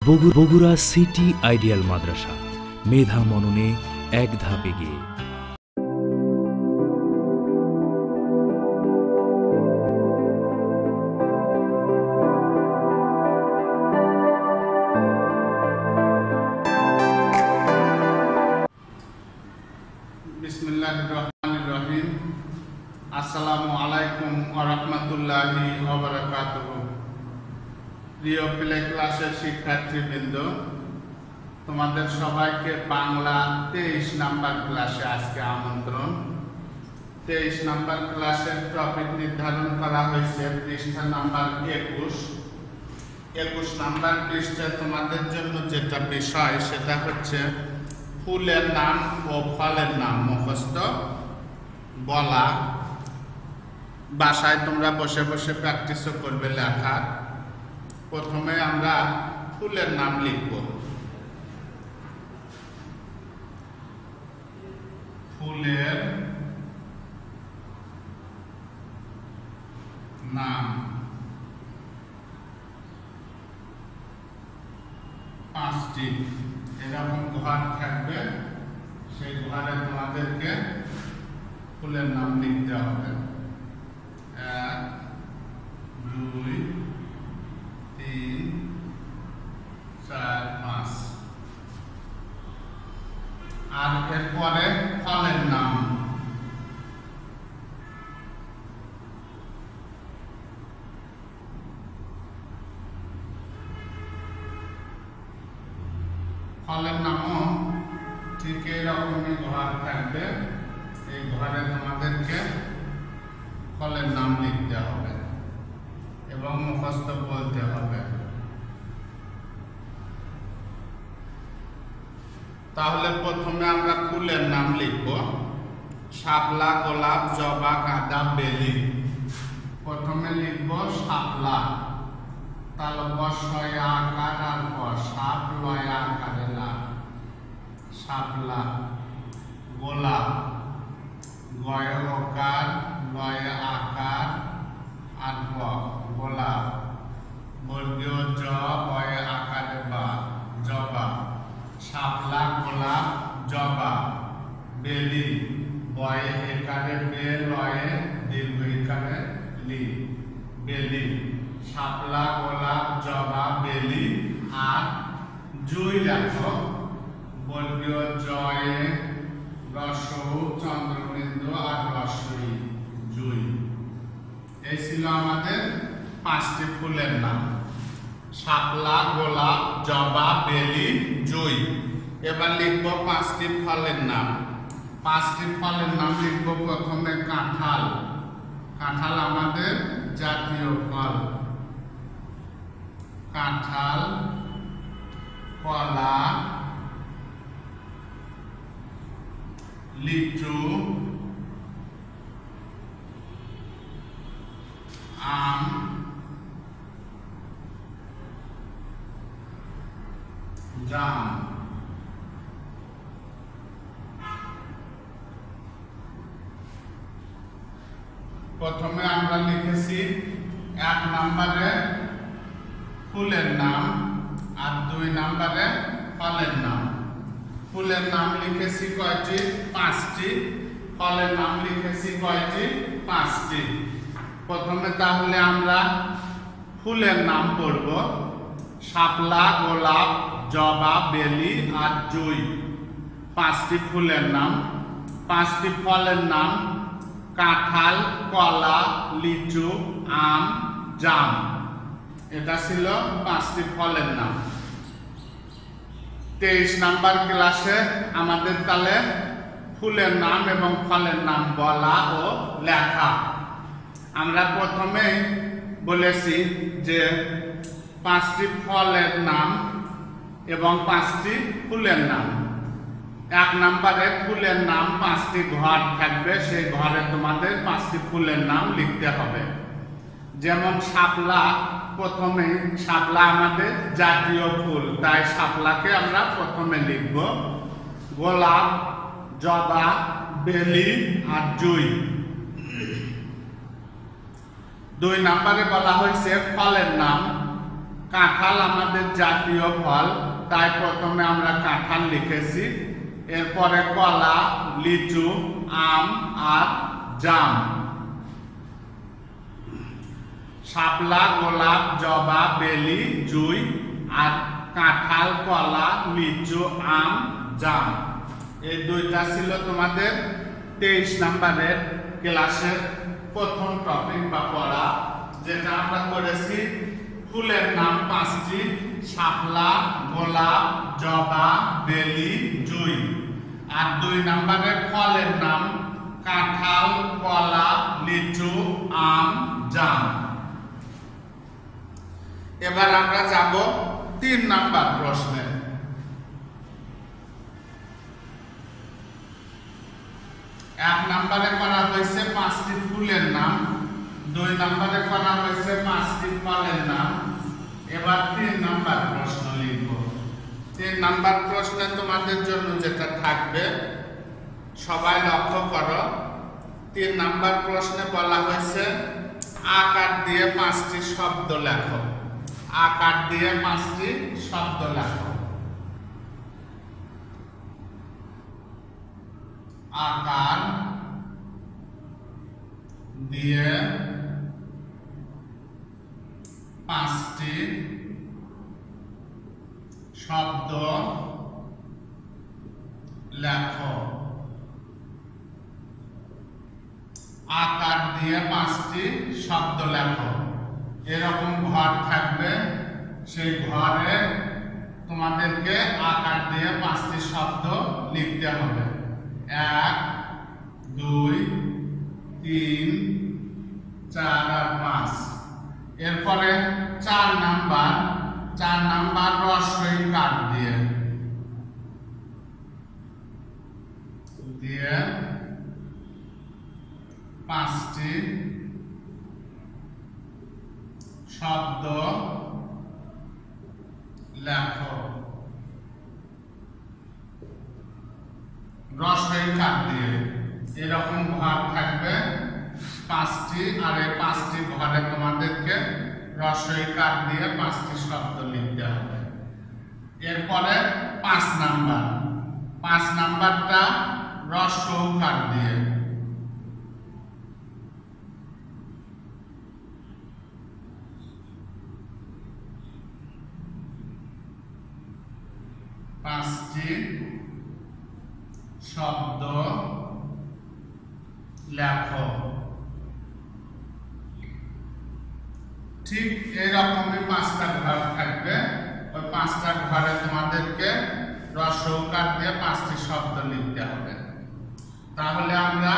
Bogura city ideal মাদ্রাসা, মেধা মননে এক ধাপ এগিয়ে। বিসমিল্লাহির রহমানির রহিম। আসসালামু আলাইকুম ওয়া রাহমাতুল্লাহি ওয়া বারাকাতুহু। প্রিয় প্লে ক্লাসের শিক্ষার্থীবৃন্দ, তোমাদের সবাইকে বাংলা 23 নাম্বার ক্লাসে আজকে আমন্ত্রণ। 23 নাম্বার ক্লাসের টপিক নির্ধারণ করা হয়েছে পৃষ্ঠা নাম্বার 21। 21 নাম্বার পৃষ্ঠায় তোমাদের জন্য যেটা বিষয় সেটা হচ্ছে ফুলের নাম ও ফলের নাম মুখস্থ বলা। বাসায় তোমরা বসে বসে প্র্যাকটিসও করবে লেখার। প্রথমে আমরা ফুলের নাম লিখব। ফুলের নাম 5টি এরকম ঘর থাকবে, সেই ঘরে তোমাদেরকে ফুলের নাম লিখতে হবে। 1 2 3 4 5। আর এরপরে ফলের নাম। ফলের নামও ঠিক এরকমই ঘর থাকবে, এই ঘরে তোমাদেরকে ফলের নাম লিখতে হবে এবং মুখস্থ বলতে হবে। তাহলে প্রথমে আমরা ফুলের নাম লিখব। শাপলা, গোলাপ, জবা, গাঁদা, বেলি। প্রথমে লিখব শাপলা। তাহলে বসয় আকার আর সাপ লয় আকারে লা, শাপলা। গোলাপ, গয় ওকার লয় আকার আর গোলাপ। বর্গীয় জ বয় আকারে বা, জবা। শাপলা, গোলাপ, জবা। বেলি, বয়ে একারে বে লয়ে দীর্ঘ একারে লি, বেলি। শাপলা, গোলাপ, জবা, বেলি। আর জুই দেখো, বর্গীয় জয়ে রসৌ চন্দ্রবিন্দু আর রসই, জুই। এই ছিল আমাদের 5টি ফুলের নাম, শাপলা, গোলাপ, জবা, বেলি, জুই। এবার লিখব 5টি ফলের নাম। 5টি ফলের নাম লিখব। প্রথমে কাঁঠাল। কাঁঠাল আমাদের জাতীয় ফল। কাঁঠাল, কলা, লিচু, আম, জাম। প্রথমে আমরা লিখেছি 1 নম্বরে ফুলের নাম আর 2 নম্বরে ফলের নাম। ফুলের নাম লিখেছি কয়টি? 5টি। ফলের নাম লিখেছি কয়টি? 5টি। প্রথমে তাহলে আমরা ফুলের নাম পড়ব। শাপলা, গোলাপ, জবা, বেলি আর জুই, 5টি ফুলের নাম। 5টি ফলের নাম কাঁঠাল, কলা, লিচু, আম, জাম। এটা ছিল 5টি ফলের নাম। 23 নাম্বার ক্লাসে আমাদের তাহলে ফুলের নাম এবং ফলের নাম বলা ও লেখা। আমরা প্রথমে বলেছি যে 5টি ফলের নাম এবং 5টি ফুলের নাম। 1 নম্বরে ফুলের নাম 5টি ঘর থাকবে, সেই ঘরে তোমাদের 5টি ফুলের নাম লিখতে হবে। যেমন শাপলা, প্রথমে শাপলা আমাদের জাতীয় ফুল, তাই শাপলাকে আমরা প্রথমে লিখব। গোলাপ, জবা, বেলি আর জুই। 2 নম্বরে বলা হয়েছে ফলের নাম। কাঁঠাল আমাদের জাতীয় ফল, তাই প্রথমে আমরা কাঁঠাল লিখেছি। এরপরে কলা, লিচু, আম আর জাম। শাপলা, গোলাপ, জবা, বেলি, জুই আর কাঁঠাল, কলা, লিচু, আম, জাম। এই দুইটা ছিল তোমাদের 23 নম্বরের ক্লাসের প্রথম টপিক বা পড়া, যেটা আমরা করেছি ফুলের নাম 5টি: শাপলা, গোলাপ, জবা, বেলি, জুই। আর 2 নম্বরের ফলের নাম কাঁঠাল, কলা, লিচু, আম, জাম। এবার আমরা যাব 3 নম্বর প্রশ্নে। 1 নম্বরে করা হয়েছে 5টি ফুলের নাম, 2 নম্বরে করা হয়েছে 5টি ফলের নাম। এবার 3 নম্বর প্রশ্ন লিখব। 3 নম্বর প্রশ্নে তোমাদের জন্য যেটা থাকবে, সবাই লক্ষ্য করো। 3 নম্বর প্রশ্নে বলা হয়েছে আকার দিয়ে 5টি শব্দ লেখো। আকার দিয়ে 5টি শব্দ লেখো। আকার দিয়ে 5টি শব্দ লেখো। আকার দিয়ে 5টি শব্দ লেখো। এরকম ঘর থাকবে, সেই ঘরে তোমাদেরকে আকার দিয়ে 5টি শব্দ লিখতে হবে। 1, 2, 3, 4 আর 5। এরপরে 4 নাম্বার রস্বই কার দিয়ে 5টি শব্দ লেখো। রস্বই কার দিয়ে এরকম ঘর থাকবে 5টি, আর এই 5টি ঘরে তোমাদেরকে রস্বই কার দিয়ে 5টি শব্দ লিখতে হবে। এরপরে 5 নাম্বারটা রস্বৌ কার দিয়ে। পাঁচটি শব্দ লেখো। ঠিক এইরকমই 5টা ঘর থাকবে। ওই 5টা ঘরে তোমাদেরকে রস্বৌ কার দিয়ে 5টি শব্দ লিখতে হবে। তাহলে আমরা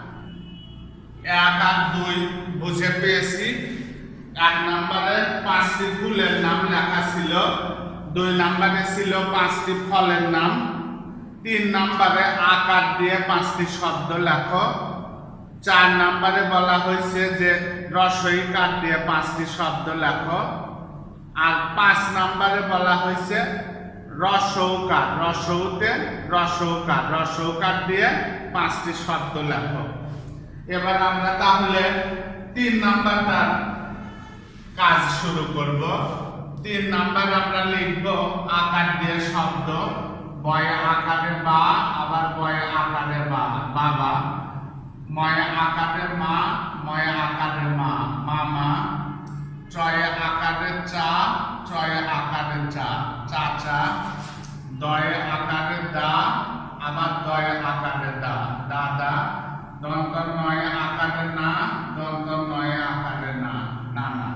1 আর 2 বুঝে পেয়েছি। 1 নম্বরে 5টি ফুলের নাম লেখা ছিল, 2 নম্বরে ছিল 5টি ফলের নাম, 3 নম্বরে আকার দিয়ে 5টি শব্দ লেখো, 4 নম্বরে বলা হয়েছে যে রস্বই কার দিয়ে 5টি শব্দ লেখো, আর 5 নম্বরে বলা হয়েছে রস্বৌ কার, রস্বৌ কার দিয়ে 5টি শব্দ লেখো। এবার আমরা তাহলে 3 নম্বরটার কাজ শুরু করব। 3 নাম্বার আমরা লিখব আকার দিয়ে শব্দ। বয়ে আকারে বা, আবার বয়ে আকারে বাবা, ময়ে আকারে মা, ময়ে আকারে মা, মামা, চয়ে আকারে চা, চয়ে আকারে চা, চাচা, দয়ে আকারে দা, আবার দয়ে আকারে দা, দাদা, দন্ত নয়ে আকারে না, দন্ত নয়ে আকারে না, নানা।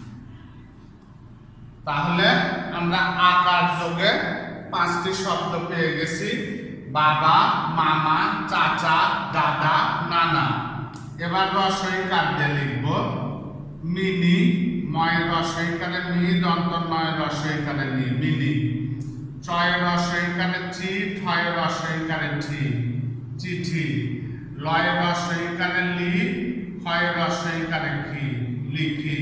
তাহলে আমরা আকার যোগে 5টি শব্দ পেয়ে গেছি: বাবা, মামা, চাচা, দাদা, নানা। এবার রস্বই কার দিয়ে লিখব। মিনি, ময় রস্বই কারে মি, দন্ত নয় রস্বই কারে নি, মিনি। চয় রস্বই কারে চি, ঠয় রস্বই কারে ঠি, চিঠি। লয় রস্বই কারে লি, ক্ষয় রস্বই কারে খি, লিখি।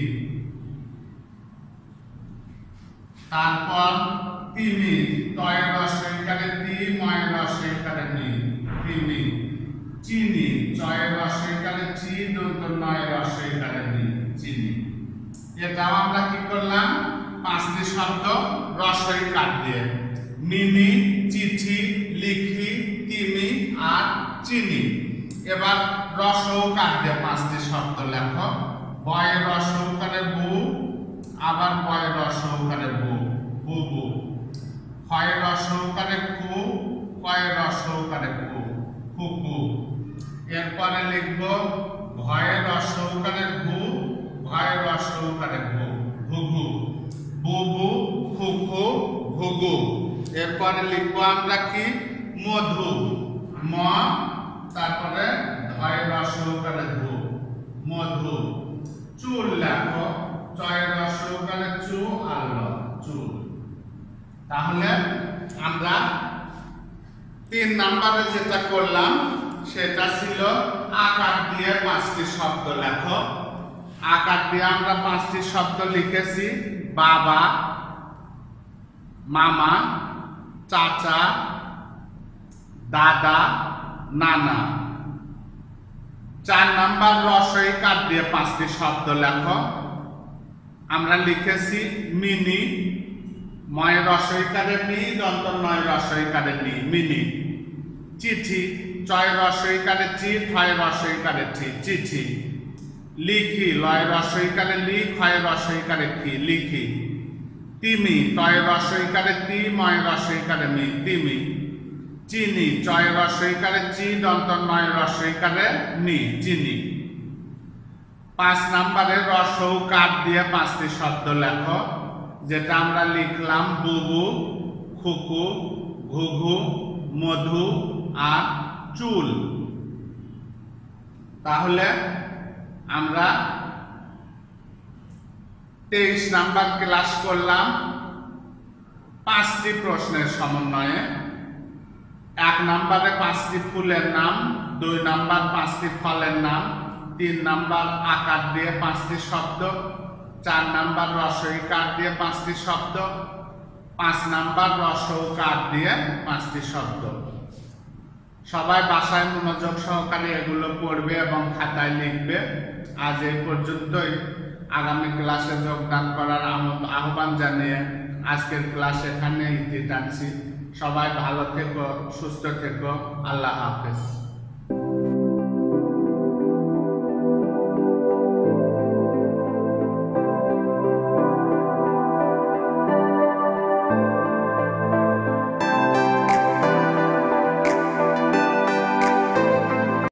তারপর তিনি, তয় রস্বই কারে তি, ময় রস্বই কারে নি, তিনি। চিনি, চয় রস্বই কারে চি, দন্ত নয় রস্বই কারে নি, চিনি। এটাও আমরা কি করলাম? পাঁচটি শব্দ রসই কার দিয়ে। মিনি, চিঠি, লিখি, তিমি আর চিনি। এবার রসৌ কার দিয়ে পাঁচটি শব্দ লেখো। বয় রসৌকারে বু, আবার বয় রসৌকারে বু, বুবু। ক্ষয় রসৌকারে কু, কয় রসৌকারে কু, কুকু। এরপরে লিখব ভয় রসৌকারে ভু, ভয় রসৌকারে ভু, ঘুঘু। বুবু, খুকু, ঘুঘু। এরপরে লিখব আমরা কি মধু, ম, তারপরে ধয় রসৌকারে ধু, মধু। চুল লেখো, চয় রসৌকারে চু আর ল, চুল। তাহলে আমরা 3 নম্বরে যেটা করলাম সেটা ছিল আকার দিয়ে 5টি শব্দ লেখো। আকার দিয়ে আমরা 5টি শব্দ লিখেছি। বাবা, মামা, চাচা, দাদা, নানা। 4 নম্বর রসই কার দিয়ে 5টি শব্দ লেখো। আমরা লিখেছি মিনি, ময় রসইকারে মি, দন্ত নয় রসইকারে নি, মিনি। চিঠি, চয় রসইকারে চি, ঠয় রসইকারে ঠি, চিঠি। লিখি, লয় রসইকারে লি, ক্ষয় রসইকারে খি, লিখি। তিমি, তয় রসইকারে তি, ময় রসইকারে মি, তিমি। চিনি, চয় রসইকারে চি, দন্ত নয় রসইকারে নি, চিনি। 5 নম্বরে রসৌ কার দিয়ে 5টি শব্দ লেখো। যেটা আমরা লিখলাম বুবু, খুকু, ঘুঘু, মধু আর চুল। তাহলে আমরা 23 নাম্বার ক্লাস করলাম 5টি প্রশ্নের সমন্বয়ে। 1 নম্বরে 5টি ফুলের নাম, 2 নম্বর 5টি ফলের নাম, 3 নম্বর আকার দিয়ে 5টি শব্দ, 4 নম্বর রসই কার দিয়ে 5টি শব্দ, 5 নম্বর রসৌ কার দিয়ে 5টি শব্দ। সবাই বাসায় মনোযোগ সহকারে এগুলো পড়বে এবং খাতায় লিখবে। আজ এই পর্যন্তই। আগামী ক্লাসে যোগদান করার আহ্বান জানিয়ে আজকের ক্লাস এখানে ইতি টানছি। সবাই ভালো থেকো, সুস্থ থেকো। আল্লাহ হাফেজ।